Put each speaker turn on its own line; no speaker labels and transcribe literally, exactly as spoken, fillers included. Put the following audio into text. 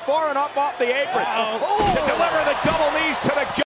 far enough off the apron
oh.
to deliver the double.